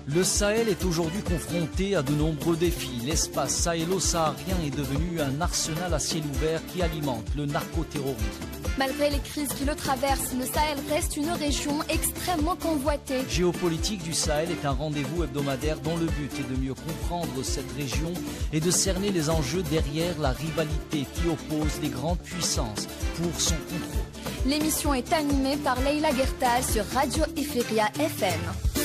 Le Sahel est aujourd'hui confronté à de nombreux défis. L'espace sahélo-saharien est devenu un arsenal à ciel ouvert qui alimente le narcoterrorisme. Malgré les crises qui le traversent, le Sahel reste une région extrêmement convoitée. Géopolitique du Sahel est un rendez-vous hebdomadaire dont le but est de mieux comprendre cette région et de cerner les enjeux derrière la rivalité qui oppose les grandes puissances pour son contrôle. L'émission est animée par Leïla Gertal sur Radio Ifriqiya FM.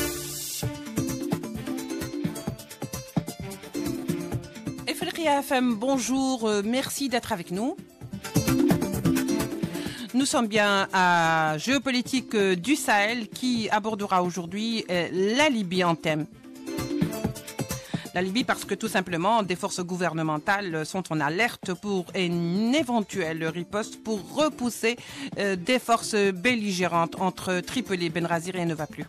Ifriqiya FM, bonjour, merci d'être avec nous. Nous sommes bien à Géopolitique du Sahel qui abordera aujourd'hui la Libye en thème. La Libye parce que tout simplement des forces gouvernementales sont en alerte pour une éventuelle riposte pour repousser des forces belligérantes entre Tripoli et Benghazi. Rien ne va plus.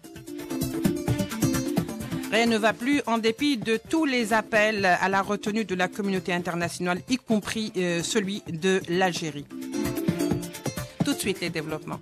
Rien ne va plus en dépit de tous les appels à la retenue de la communauté internationale, y compris celui de l'Algérie. Tout de suite les développements.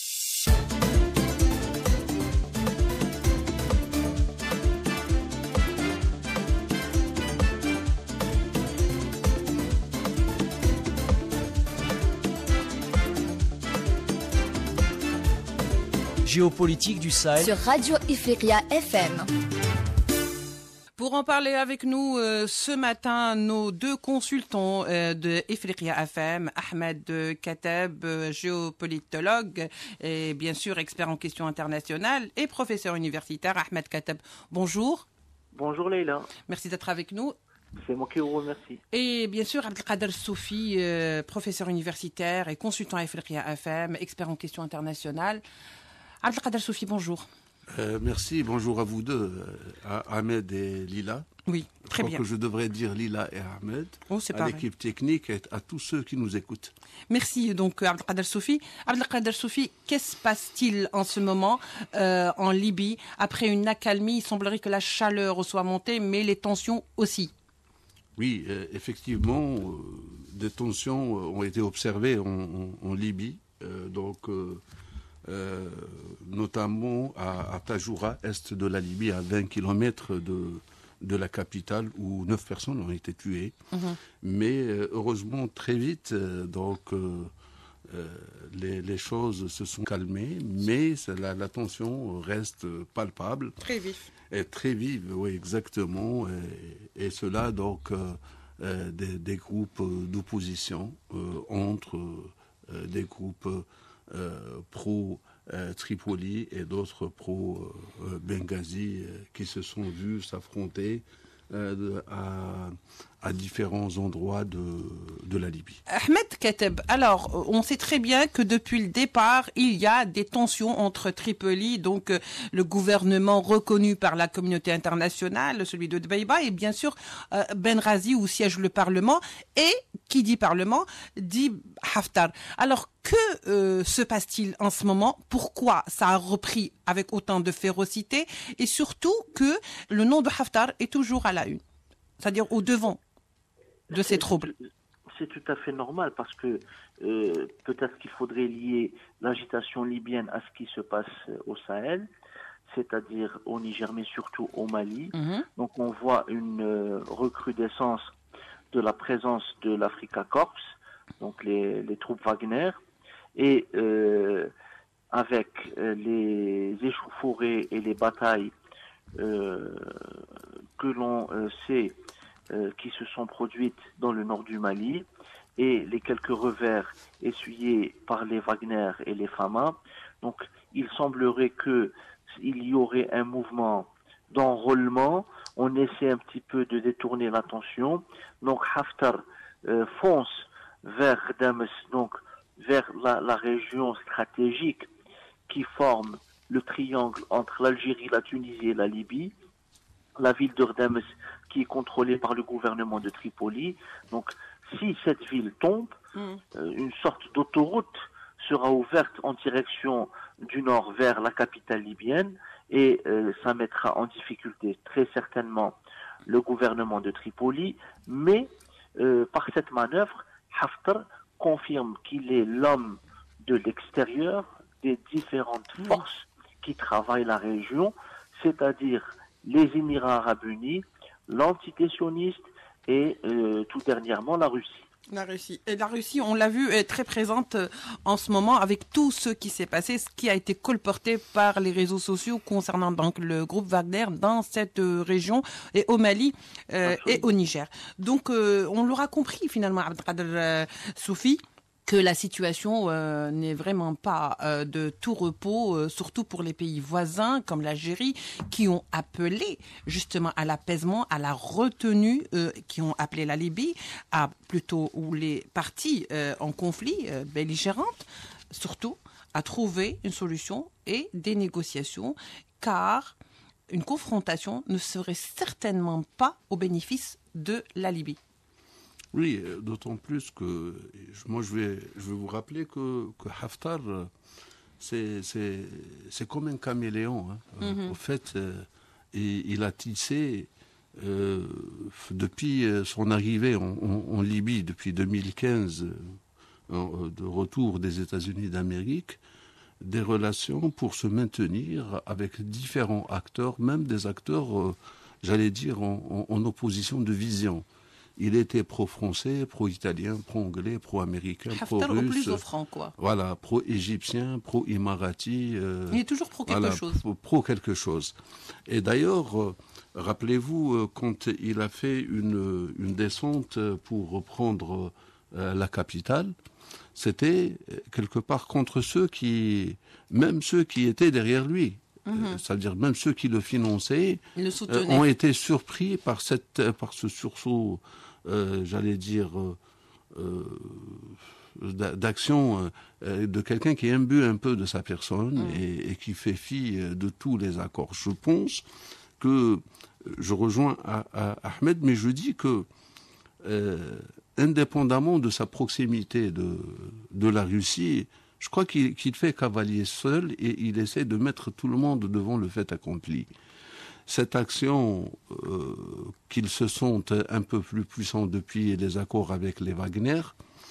Géopolitique du Sahel sur Radio Ifriqiya FM. Pour en parler avec nous ce matin, nos deux consultants de Ifriqiya FM, Ahmed Kateb, géopolitologue et bien sûr expert en questions internationales et professeur universitaire. Ahmed Kateb, bonjour. Bonjour Leïla. Merci d'être avec nous. C'est moi qui vous remercie. Et bien sûr Abdelkader Soufi, professeur universitaire et consultant à Ifriqiya FM, expert en questions internationales. Abdelkader Soufi, bonjour. Merci, bonjour à vous deux, Ahmed et Lila. Oui, très bien. Je crois que je devrais dire Lila et Ahmed, à l'équipe technique et à tous ceux qui nous écoutent. Merci donc Abdelkader Soufi. Abdelkader Soufi, qu'est-ce qui se passe-t-il en ce moment en Libye? Après une accalmie, il semblerait que la chaleur soit montée, mais les tensions aussi. Oui, effectivement, des tensions ont été observées en Libye, notamment à Tajoura, est de la Libye, à 20 km de la capitale, où 9 personnes ont été tuées. Mais heureusement, très vite, les choses se sont calmées, mais la tension reste palpable. Très vif. Et très vive, oui, exactement. Et cela, des groupes d'opposition entre des groupes pro-Tripoli et d'autres pro-Benghazi qui se sont vus s'affronter à différents endroits de la Libye. Ahmed Kateb, alors on sait très bien que depuis le départ, il y a des tensions entre Tripoli, donc le gouvernement reconnu par la communauté internationale, celui de Dbeïba, et bien sûr Benghazi où siège le Parlement, et qui dit Parlement, dit Haftar. Alors que se passe-t-il en ce moment? Pourquoi ça a repris avec autant de férocité? Et surtout que le nom de Haftar est toujours à la une, c'est-à-dire au devant de ces troubles. C'est tout à fait normal parce que peut-être qu'il faudrait lier l'agitation libyenne à ce qui se passe au Sahel, c'est-à-dire au Niger, mais surtout au Mali. Donc on voit une recrudescence de la présence de l'Africa Corps, donc les troupes Wagner, et avec les échauffourées et les batailles que l'on sait qui se sont produites dans le nord du Mali et les quelques revers essuyés par les Wagner et les Fama. Donc il semblerait qu'il y aurait un mouvement d'enrôlement. On essaie un petit peu de détourner l'attention. Donc Haftar fonce vers Damas, donc vers la région stratégique qui forme le triangle entre l'Algérie, la Tunisie et la Libye. La ville de Damas qui est contrôlée par le gouvernement de Tripoli. Donc si cette ville tombe, une sorte d'autoroute sera ouverte en direction du nord vers la capitale libyenne et ça mettra en difficulté très certainement le gouvernement de Tripoli, mais par cette manœuvre, Haftar confirme qu'il est l'homme de l'extérieur des différentes forces qui travaillent la région, c'est-à-dire les Émirats arabes unis, l'entité sioniste et tout dernièrement la Russie. La Russie. Et la Russie, on l'a vu, est très présente en ce moment avec tout ce qui s'est passé, ce qui a été colporté par les réseaux sociaux concernant donc le groupe Wagner dans cette région et au Mali et au Niger. Donc, on l'aura compris finalement, Abdelkader Soufi, que la situation n'est vraiment pas de tout repos, surtout pour les pays voisins comme l'Algérie, qui ont appelé justement à l'apaisement, à la retenue, qui ont appelé la Libye, ou les parties en conflit belligérantes, surtout à trouver une solution et des négociations, car une confrontation ne serait certainement pas au bénéfice de la Libye. Oui, d'autant plus que moi je vais vous rappeler que Haftar c'est comme un caméléon. Au fait, il a tissé depuis son arrivée en Libye depuis 2015, de retour des États-Unis d'Amérique, des relations pour se maintenir avec différents acteurs, même des acteurs, j'allais dire, en opposition de vision. Il était pro-français, pro-italien, pro-anglais, pro-américain, pro-russe. Haftar au plus offrant, quoi. Voilà, pro-égyptien, pro-imarati. Il est toujours pro quelque chose. Pro quelque chose. Et d'ailleurs, rappelez-vous, quand il a fait une descente pour reprendre la capitale, c'était quelque part contre même ceux qui étaient derrière lui. C'est-à-dire même ceux qui le finançaient ont été surpris par ce sursaut, j'allais dire, d'action de quelqu'un qui est imbu un peu de sa personne et qui fait fi de tous les accords. Je pense que je rejoins à Ahmed, mais je dis que indépendamment de sa proximité de la Russie, je crois qu'il fait cavalier seul et il essaie de mettre tout le monde devant le fait accompli. Cette action, qu'ils se sentent un peu plus puissants depuis les accords avec les Wagner,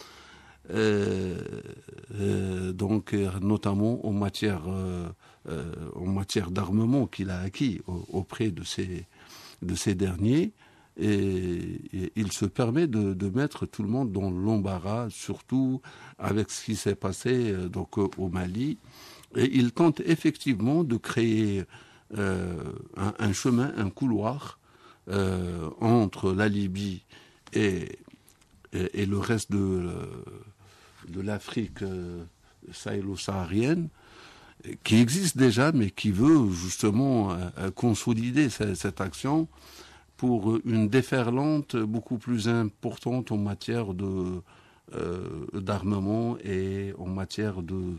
donc notamment en matière d'armement qu'il a acquis auprès de ces derniers, et il se permet de mettre tout le monde dans l'embarras, surtout avec ce qui s'est passé donc au Mali. Et il tente effectivement de créer un chemin, un couloir entre la Libye et le reste de l'Afrique sahélo-saharienne, qui existe déjà, mais qui veut justement consolider cette action pour une déferlante beaucoup plus importante en matière d'armement et en matière de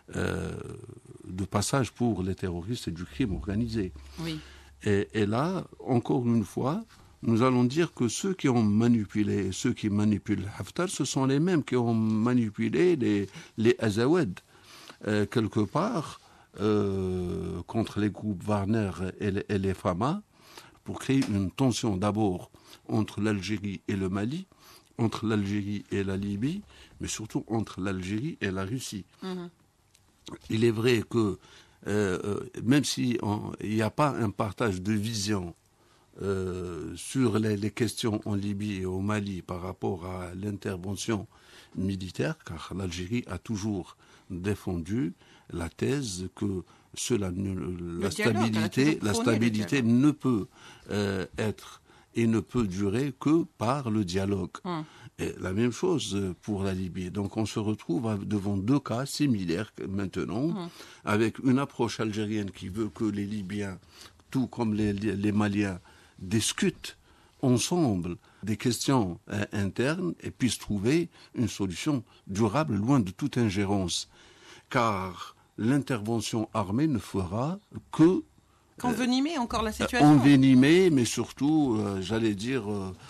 passage pour les terroristes et du crime organisé. Oui. Et là, encore une fois, nous allons dire que ceux qui ont manipulé, ceux qui manipulent Haftar, ce sont les mêmes qui ont manipulé les Azawad, quelque part, contre les groupes Wagner et les Fama, pour créer une tension d'abord entre l'Algérie et le Mali, entre l'Algérie et la Libye, mais surtout entre l'Algérie et la Russie. Il est vrai que même s'il n'y a pas un partage de vision sur les questions en Libye et au Mali par rapport à l'intervention militaire, car l'Algérie a toujours défendu la thèse que la stabilité ne peut être et ne peut durer que par le dialogue. Et la même chose pour la Libye. Donc on se retrouve devant deux cas similaires maintenant, avec une approche algérienne qui veut que les Libyens, tout comme les Maliens, discutent ensemble des questions internes et puissent trouver une solution durable loin de toute ingérence. Car l'intervention armée ne fera que qu'envenimer encore la situation. Envenimer, mais surtout, j'allais dire,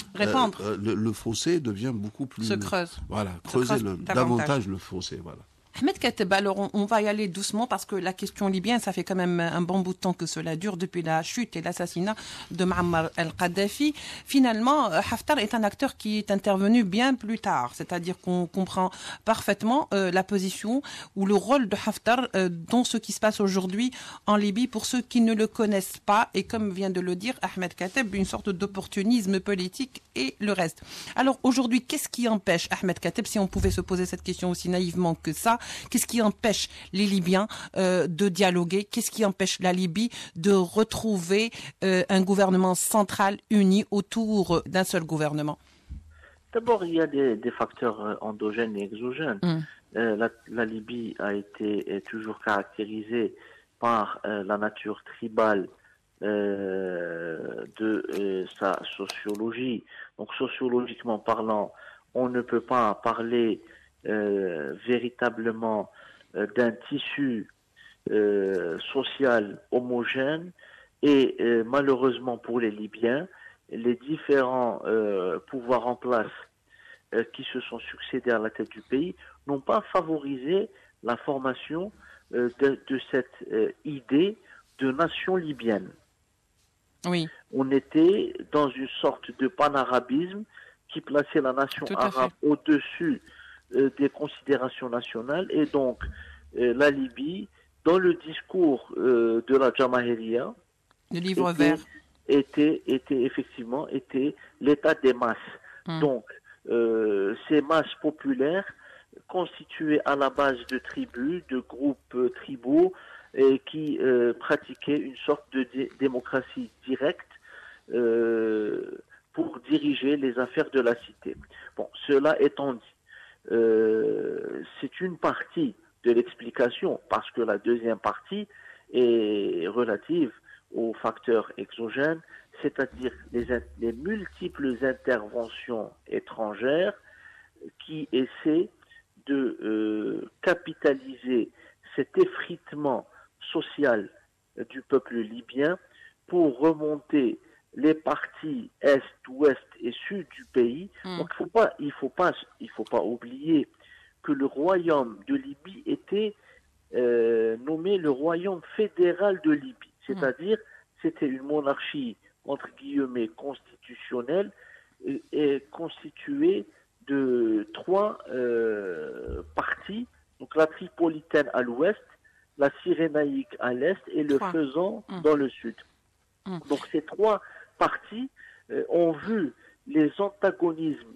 répandre. Le fossé devient beaucoup plus... Se creuse. Voilà, creuser davantage le fossé, voilà. Ahmed Kateb, alors on va y aller doucement parce que la question libyenne, ça fait quand même un bon bout de temps que cela dure depuis la chute et l'assassinat de Muammar el-Kadhafi. Finalement, Haftar est un acteur qui est intervenu bien plus tard, c'est-à-dire qu'on comprend parfaitement la position ou le rôle de Haftar dans ce qui se passe aujourd'hui en Libye pour ceux qui ne le connaissent pas et comme vient de le dire Ahmed Kateb, une sorte d'opportunisme politique et le reste. Alors aujourd'hui, qu'est-ce qui empêche Ahmed Kateb, si on pouvait se poser cette question aussi naïvement que ça, qu'est-ce qui empêche les Libyens de dialoguer? Qu'est-ce qui empêche la Libye de retrouver un gouvernement central uni autour d'un seul gouvernement? D'abord, il y a des facteurs endogènes et exogènes. La Libye est toujours caractérisée par la nature tribale de sa sociologie. Donc, sociologiquement parlant, on ne peut pas parler véritablement d'un tissu social homogène et malheureusement pour les Libyens, les différents pouvoirs en place qui se sont succédés à la tête du pays n'ont pas favorisé la formation de cette idée de nation libyenne. Oui. On était dans une sorte de panarabisme qui plaçait la nation arabe au-dessus des considérations nationales et donc la Libye, dans le discours de la Jamahiriya, le livre vert, était effectivement l'état des masses. Donc ces masses populaires constituées à la base de tribus, de groupes tribaux et qui pratiquaient une sorte de démocratie directe pour diriger les affaires de la cité. Bon, cela étant dit, c'est une partie de l'explication parce que la deuxième partie est relative aux facteurs exogènes, c'est-à-dire les multiples interventions étrangères qui essaient de capitaliser cet effritement social du peuple libyen pour remonter les parties est, ouest et sud du pays. Donc il faut pas oublier que le royaume de Libye était nommé le royaume fédéral de Libye, c'est-à-dire c'était une monarchie entre guillemets constitutionnelle et constituée de trois parties, donc la Tripolitaine à l'ouest, la Cyrénaïque à l'est et le Fezzan dans le sud. Donc ces trois parties ont vu les antagonismes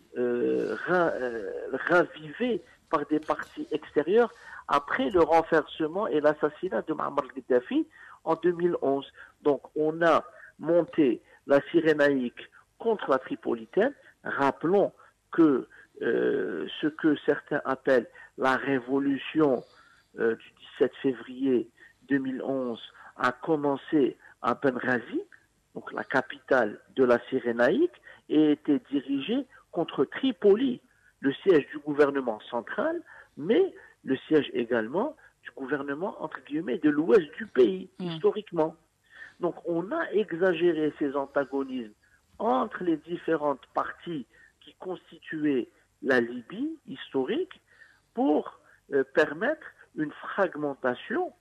ravivés par des partis extérieurs après le renversement et l'assassinat de Muammar el-Kadhafi en 2011. Donc on a monté la Cyrénaïque contre la Tripolitaine. Rappelons que ce que certains appellent la révolution du 17 février 2011 a commencé à Benghazi, donc la capitale de la Cyrénaïque, et était dirigée contre Tripoli, le siège du gouvernement central, mais le siège également du gouvernement, entre guillemets, de l'ouest du pays, historiquement. Donc on a exagéré ces antagonismes entre les différentes parties qui constituaient la Libye historique pour permettre une fragmentation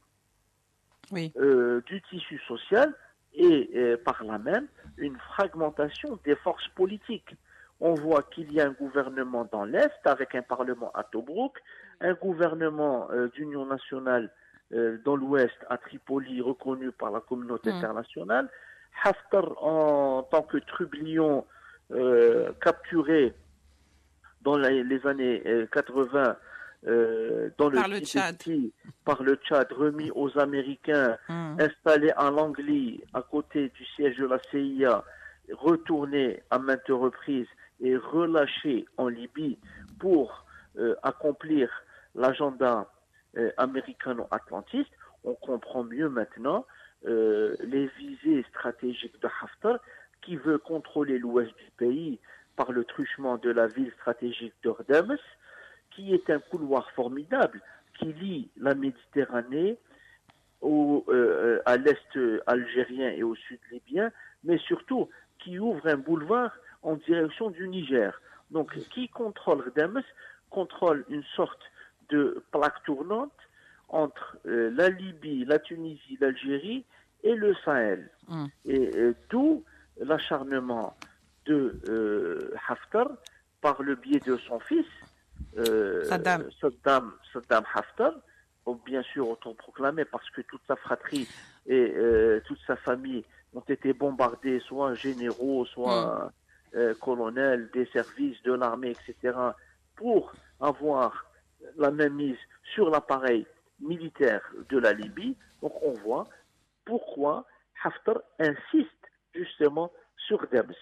du tissu social et par là même une fragmentation des forces politiques. On voit qu'il y a un gouvernement dans l'Est avec un parlement à Tobrouk, un gouvernement d'union nationale dans l'Ouest à Tripoli reconnu par la communauté internationale, Haftar en tant que trublion capturé dans les années 80 dans par le Tchad, remis aux Américains, installé à Langley, à côté du siège de la CIA, retourné à maintes reprises et relâché en Libye pour accomplir l'agenda américano-atlantiste. On comprend mieux maintenant les visées stratégiques de Haftar, qui veut contrôler l'ouest du pays par le truchement de la ville stratégique d'Ordems, qui est un couloir formidable qui lie la Méditerranée à l'est algérien et au sud libyen, mais surtout qui ouvre un boulevard en direction du Niger. Donc, qui contrôle Ordems contrôle une sorte de plaque tournante entre la Libye, la Tunisie, l'Algérie et le Sahel. Et d'où l'acharnement de Haftar par le biais de son fils, Saddam Haftar, bien sûr autoproclamé parce que toute sa fratrie et toute sa famille ont été bombardés, soit généraux, soit colonels des services de l'armée, etc., pour avoir la mainmise sur l'appareil militaire de la Libye. Donc on voit pourquoi Haftar insiste justement sur Debs.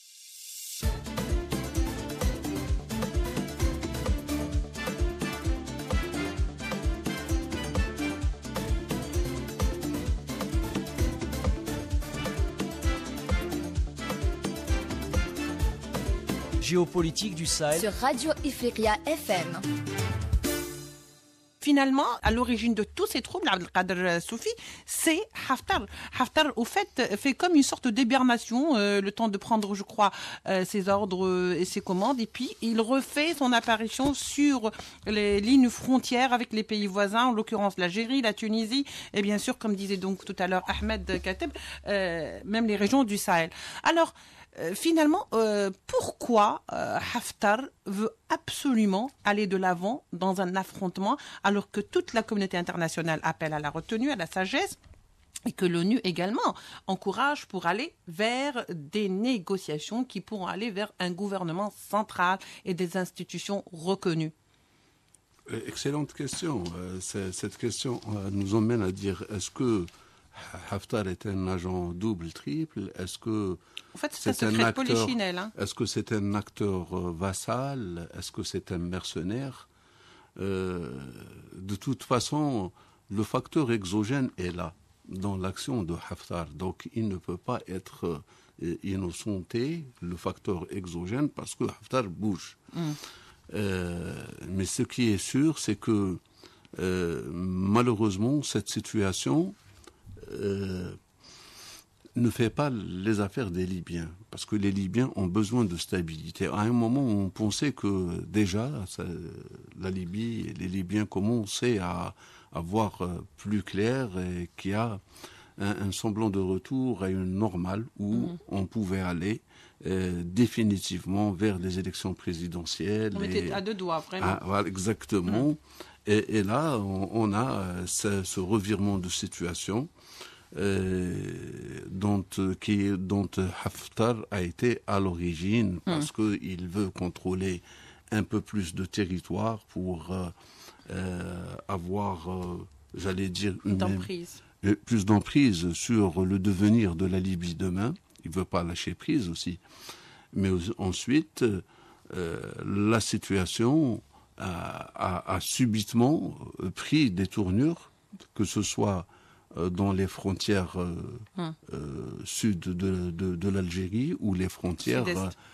Géopolitique du Sahel sur Radio Ifriqiya FM. Finalement, à l'origine de tous ces troubles, Abdelkader Soufi, c'est Haftar. Haftar, au fait comme une sorte d'hibernation, le temps de prendre, je crois, ses ordres et ses commandes, et puis il refait son apparition sur les lignes frontières avec les pays voisins, en l'occurrence l'Algérie, la Tunisie, et bien sûr, comme disait donc tout à l'heure Ahmed Kateb, même les régions du Sahel. Alors, finalement, pourquoi Haftar veut absolument aller de l'avant dans un affrontement alors que toute la communauté internationale appelle à la retenue, à la sagesse, et que l'ONU également encourage pour aller vers des négociations qui pourront aller vers un gouvernement central et des institutions reconnues? Excellente question. Cette question nous emmène à dire, est-ce que Haftar est un agent double, triple? Est-ce que en fait, c'est un acteur polichinelle, hein. Est-ce que c'est un acteur vassal? Est-ce que c'est un mercenaire? De toute façon, le facteur exogène est là dans l'action de Haftar. Donc, il ne peut pas être innocenté, le facteur exogène, parce que Haftar bouge. Mais ce qui est sûr, c'est que malheureusement, cette situation ne fait pas les affaires des Libyens, parce que les Libyens ont besoin de stabilité. À un moment, on pensait que déjà, la Libye et les Libyens commençaient à voir plus clair et qu'il y a un semblant de retour à une normale où on pouvait aller définitivement vers les élections présidentielles. On était à deux doigts, vraiment. Voilà, exactement. Et là, on a ce revirement de situation dont Haftar a été à l'origine, parce qu'il veut contrôler un peu plus de territoire pour avoir, j'allais dire, plus d'emprise sur le devenir de la Libye demain. Il ne veut pas lâcher prise aussi. Mais ensuite, la situation a subitement pris des tournures, que ce soit dans les frontières sud de l'Algérie ou les frontières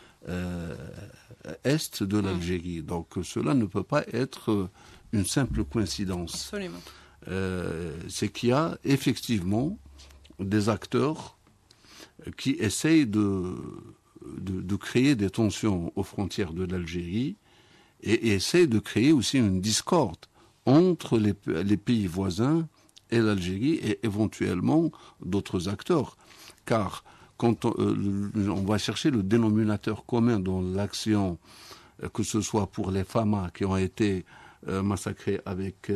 est de l'Algérie. Donc cela ne peut pas être une simple coïncidence. Absolument. C'est qu'il y a effectivement des acteurs qui essayent de créer des tensions aux frontières de l'Algérie et essayent de créer aussi une discorde entre les pays voisins et l'Algérie et éventuellement d'autres acteurs. Car quand on va chercher le dénominateur commun dans l'action, que ce soit pour les FAMA qui ont été massacrés avec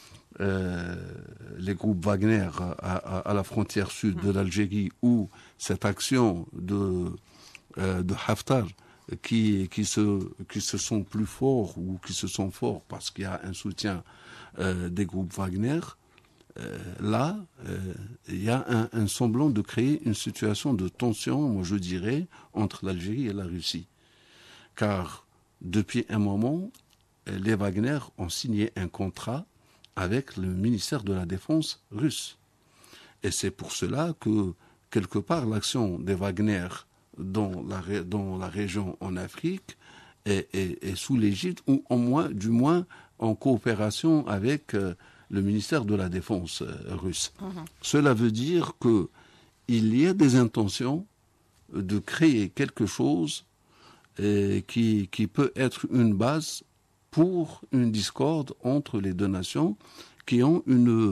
les groupes Wagner à la frontière sud de l'Algérie, ou cette action de Haftar qui se sont plus forts ou qui se sont forts parce qu'il y a un soutien des groupes Wagner, là, il y a un semblant de créer une situation de tension, moi je dirais, entre l'Algérie et la Russie. Car depuis un moment, les Wagner ont signé un contrat avec le ministère de la Défense russe. Et c'est pour cela que, quelque part, l'action des Wagner dans la région en Afrique est sous l'égide, ou du moins en coopération avec le ministère de la Défense russe. Cela veut dire qu'il y a des intentions de créer quelque chose qui peut être une base pour une discorde entre les deux nations qui ont une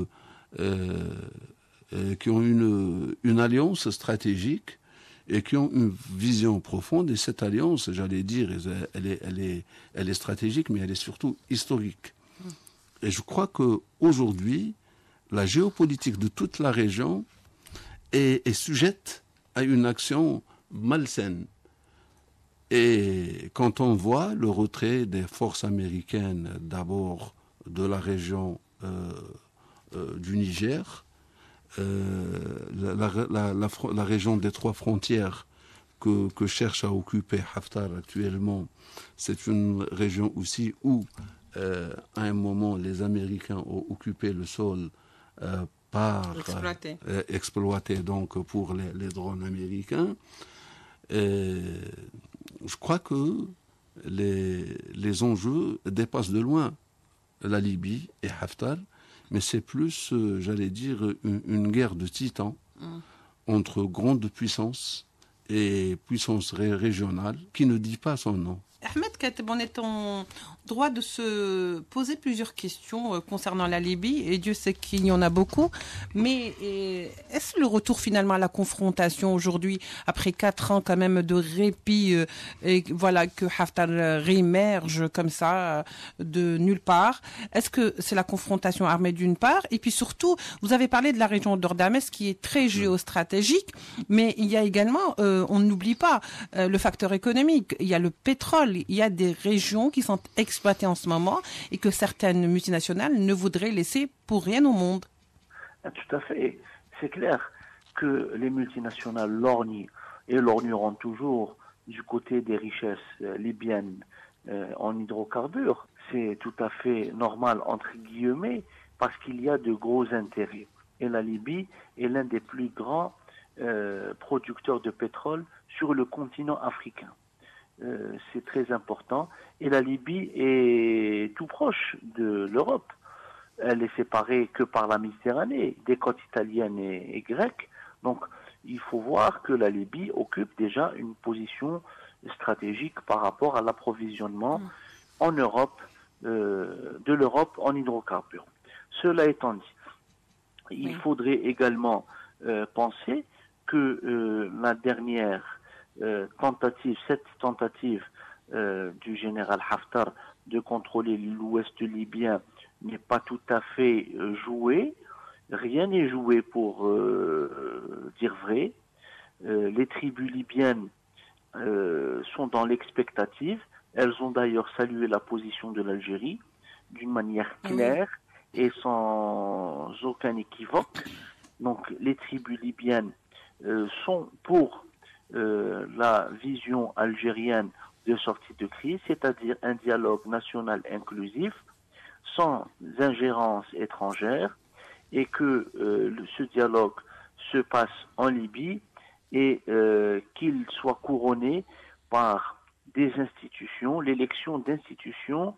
alliance stratégique et qui ont une vision profonde. Et cette alliance, j'allais dire, elle est stratégique, mais elle est surtout historique. Et je crois qu'aujourd'hui, la géopolitique de toute la région est sujette à une action malsaine. Et quand on voit le retrait des forces américaines, d'abord de la région du Niger, la région des trois frontières que cherche à occuper Haftar actuellement, c'est une région aussi où, à un moment, les Américains ont occupé le sol exploité donc pour les drones américains. Je crois que les enjeux dépassent de loin la Libye et Haftar, mais c'est plus, j'allais dire, une guerre de titans entre grandes puissances et puissances régionales qui ne dit pas son nom. Ahmed Kateb, on est en droit de se poser plusieurs questions concernant la Libye, et Dieu sait qu'il y en a beaucoup, mais est-ce le retour finalement à la confrontation aujourd'hui, après 4 ans quand même de répit, et voilà que Haftar réémerge comme ça, de nulle part? Est-ce que c'est la confrontation armée d'une part, et puis surtout, vous avez parlé de la région d'Ordamès qui est très géostratégique, mais il y a également, on n'oublie pas, le facteur économique, il y a le pétrole, il y a des régions qui sont exploitées en ce moment et que certaines multinationales ne voudraient laisser pour rien au monde. Tout à fait. C'est clair que les multinationales lorgnent et lorgneront toujours du côté des richesses libyennes en hydrocarbures. C'est tout à fait normal, entre guillemets, parce qu'il y a de gros intérêts. Et la Libye est l'un des plus grands producteurs de pétrole sur le continent africain. C'est très important. Et la Libye est tout proche de l'Europe. Elle est séparée que par la Méditerranée, des côtes italiennes et grecques. Donc, il faut voir que la Libye occupe déjà une position stratégique par rapport à l'approvisionnement en Europe, de l'Europe en hydrocarbures. Cela étant dit, il faudrait également penser que la dernière cette tentative du général Haftar de contrôler l'ouest libyen n'est pas tout à fait jouée. Rien n'est joué pour dire vrai. Les tribus libyennes sont dans l'expectative. Elles ont d'ailleurs salué la position de l'Algérie d'une manière claire et sans aucun équivoque. Donc les tribus libyennes sont pour la vision algérienne de sortie de crise, c'est-à-dire un dialogue national inclusif, sans ingérence étrangère, et que ce dialogue se passe en Libye et qu'il soit couronné par des institutions, l'élection d'institutions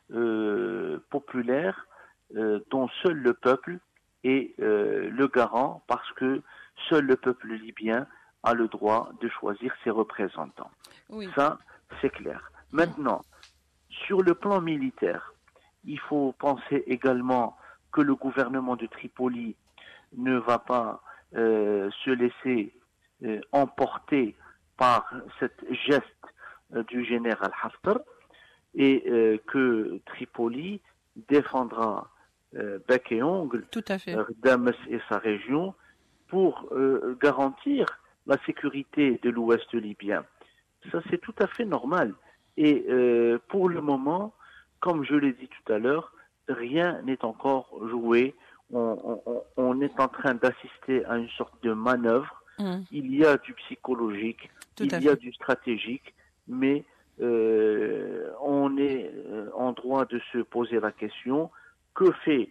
populaires dont seul le peuple est le garant, parce que seul le peuple libyen a le droit de choisir ses représentants. Oui. Ça, c'est clair. Maintenant, sur le plan militaire, il faut penser également que le gouvernement de Tripoli ne va pas se laisser emporter par cette geste du général Haftar, et que Tripoli défendra bec et ongle Damas et sa région pour garantir la sécurité de l'ouest libyen. Ça, c'est tout à fait normal. Et pour le moment, comme je l'ai dit tout à l'heure, rien n'est encore joué. On est en train d'assister à une sorte de manœuvre. Il y a du psychologique, il y a du stratégique, mais on est en droit de se poser la question, que fait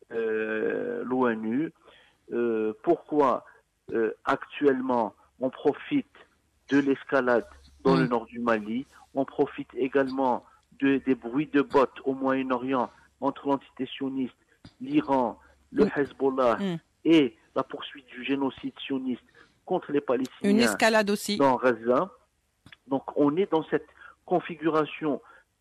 l'ONU? Pourquoi actuellement on profite de l'escalade dans le nord du Mali, on profite également des bruits de bottes au Moyen-Orient entre l'entité sioniste, l'Iran, le Hezbollah et la poursuite du génocide sioniste contre les Palestiniens. Une escalade aussi dans Gaza. Donc on est dans cette configuration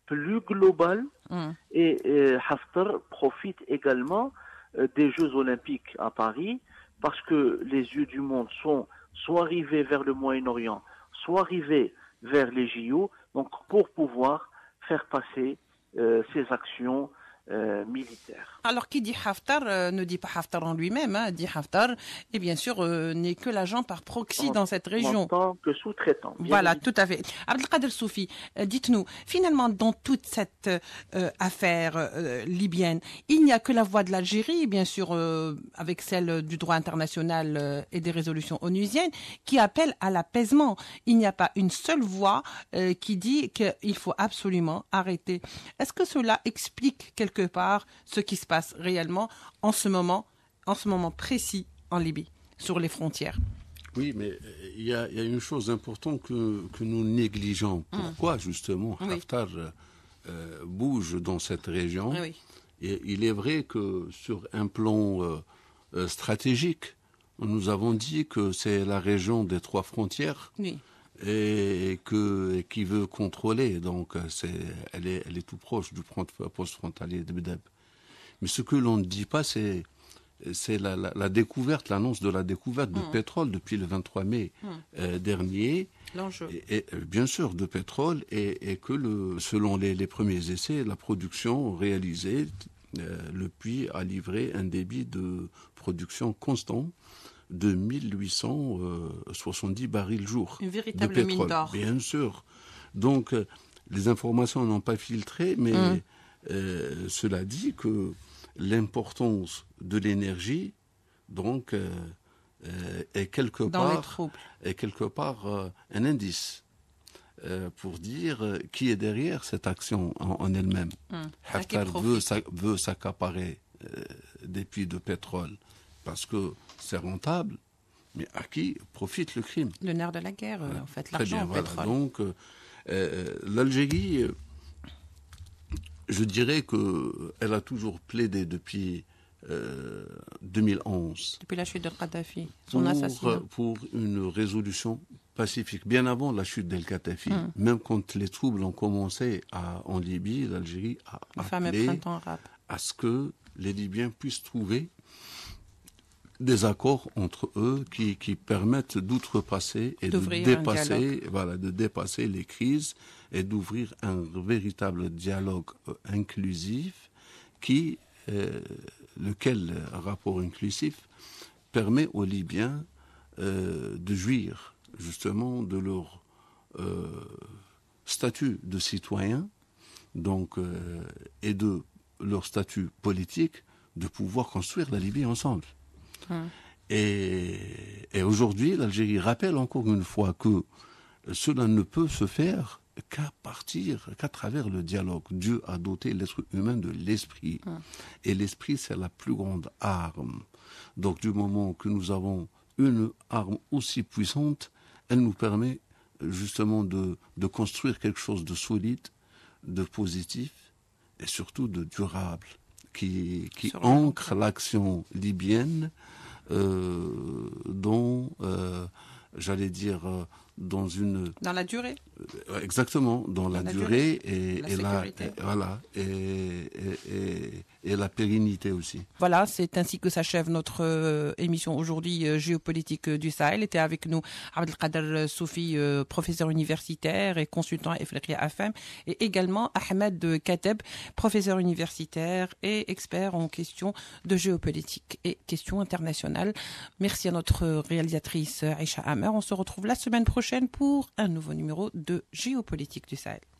plus global et Haftar profite également des Jeux Olympiques à Paris parce que les yeux du monde sont soit rivés vers le Moyen-Orient, soit rivés vers les JO, donc pour pouvoir faire passer ces actions militaire. Alors, qui dit Haftar ne dit pas Haftar en lui-même, dit Haftar, et bien sûr, n'est que l'agent par proxy dans cette région. En tant que sous-traitant. Voilà, tout à fait. Abdelkader Soufi, dites-nous, finalement, dans toute cette affaire libyenne, il n'y a que la voix de l'Algérie, bien sûr, avec celle du droit international et des résolutions onusiennes, qui appelle à l'apaisement. Il n'y a pas une seule voix qui dit qu'il faut absolument arrêter. Est-ce que cela explique quelque part ce qui se passe réellement en ce moment précis en Libye, sur les frontières? Oui, mais il y a une chose importante que nous négligeons. Pourquoi, justement, Haftar bouge dans cette région? Et il est vrai que sur un plan stratégique, nous avons dit que c'est la région des 3 frontières. Et qui veut contrôler, donc elle est tout proche du poste frontalier de Bedeb. Mais ce que l'on ne dit pas, c'est la découverte, l'annonce de la découverte de pétrole depuis le 23 mai dernier. L'enjeu. Et bien sûr, de pétrole, et que selon les premiers essais, la production réalisée, le puits a livré un débit de production constant de 1870 barils jour. Une véritable de pétrole, mine d'or. Bien sûr. Donc, les informations n'ont pas filtré, mais cela dit que l'importance de l'énergie, donc, est quelque part un indice pour dire qui est derrière cette action en elle-même. Haftar veut s'accaparer des puits de pétrole parce que c'est rentable, mais à qui profite le crime? Le nerf de la guerre, en fait, l'argent, le pétrole. Donc, l'Algérie, je dirais qu'elle a toujours plaidé depuis 2011. Depuis la chute de Kadhafi, son assassinat. Pour une résolution pacifique. Bien avant la chute d'El Kadhafi, même quand les troubles ont commencé en Libye, l'Algérie a appelé à ce que les Libyens puissent trouver des accords entre eux qui permettent d'outrepasser et de dépasser les crises et d'ouvrir un véritable dialogue inclusif lequel rapport inclusif permet aux Libyens de jouir justement de leur statut de citoyen, donc, et de leur statut politique, de pouvoir construire la Libye ensemble. Et aujourd'hui, l'Algérie rappelle encore une fois que cela ne peut se faire qu'à travers le dialogue. Dieu a doté l'être humain de l'esprit. Et l'esprit, c'est la plus grande arme. Donc, du moment que nous avons une arme aussi puissante, elle nous permet justement de construire quelque chose de solide, de positif et surtout de durable, qui ancre l'action libyenne dans la durée. Exactement, dans la durée et la pérennité aussi. Voilà, c'est ainsi que s'achève notre émission aujourd'hui géopolitique du Sahel. Était avec nous Abdelkader Soufi, professeur universitaire et consultant à Ifriqiya FM, et également Ahmed Kateb, professeur universitaire et expert en questions de géopolitique et questions internationales. Merci à notre réalisatrice Aïcha Hammer. On se retrouve la semaine prochaine pour un nouveau numéro de Géopolitique du Sahel.